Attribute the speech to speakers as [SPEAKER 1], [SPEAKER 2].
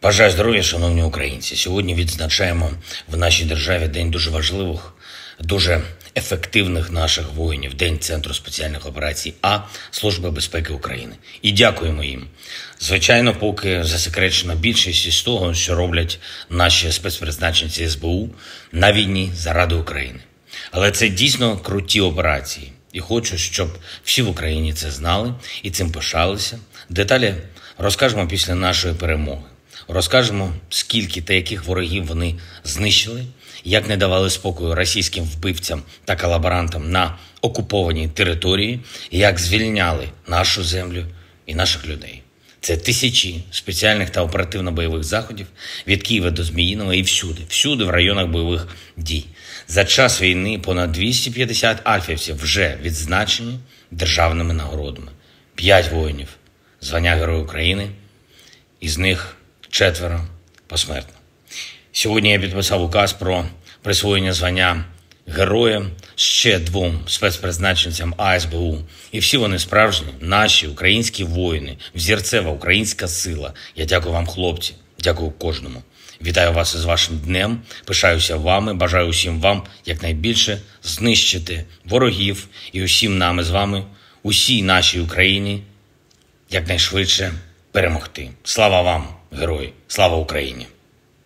[SPEAKER 1] Бажаю здоров'я, шановні українці. Сьогодні відзначаємо в нашій державі день дуже важливих, дуже ефективних наших воїнів, День Центру спеціальних операцій А Служби безпеки України. І дякуємо їм. Звичайно, поки засекречено більшість із того, що роблять наші спецпризначенці СБУ на війні заради України. Але це дійсно круті операції. І хочу, щоб всі в Україні це знали і цим пишалися. Деталі розкажемо після нашої перемоги. Розкажемо, скільки та яких ворогів вони знищили, як не давали спокою російським вбивцям та колаборантам на окупованій території, як звільняли нашу землю і наших людей. Це тисячі спеціальних та оперативно-бойових заходів від Києва до Зміїного і всюди в районах бойових дій. За час війни понад 250 альфівців вже відзначені державними нагородами. 5 воїнів, звання Героя України, із них 4 посмертно. Сьогодні я підписав указ про присвоєння звання Героя ще 2 спецпризначенцям АСБУ. І всі вони справжні, наші українські воїни, взірцева українська сила. Я дякую вам, хлопці, дякую кожному. Вітаю вас із вашим днем, пишаюся вами, бажаю усім вам якнайбільше знищити ворогів і усім нам з вами, усій нашій Україні, якнайшвидше перемогти. Слава вам, герої! Слава Україні!